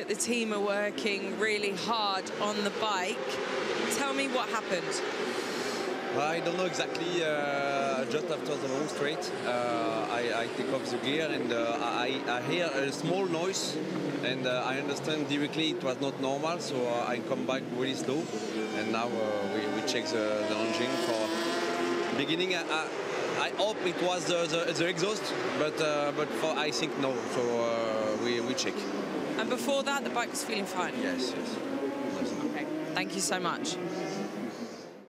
that the team are working really hard on the bike. Tell me what happened. I don't know exactly. Just after the long straight, I take off the gear and I hear a small noise, and I understand directly it was not normal, so I come back really slow, and now we check the engine for beginning. I hope it was the exhaust, but I think no, so we check. And before that, the bike was feeling fine? Yes. Okay, thank you so much.